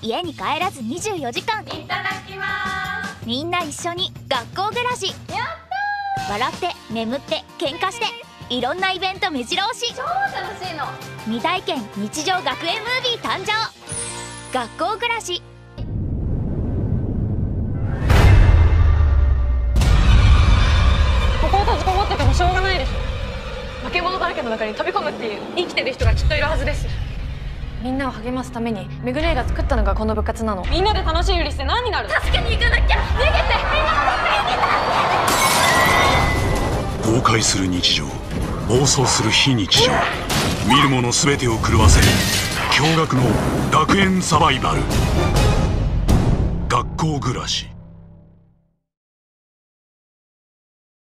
家に帰らず24時間。 いただきます。 みんな一緒に学校暮らし。 やった笑って眠って喧嘩していろんなイベント目白押し。 ー、超楽しいの。 未体験日常学園ムービー誕生。学校暮らし。 ここを閉じこもっててもしょうがないでしょ。化け物だらけの中に飛び込むっていう生きてる人がきっといるはずです。みんなを励ますためにメグレイが作ったのがこの部活なの。みんなで楽しいふりして何になるの。 助けに行かなきゃ。逃げて。 崩壊する日常、暴走する非日常、見るもの全てを狂わせる驚愕の学園サバイバル。学校暮らし。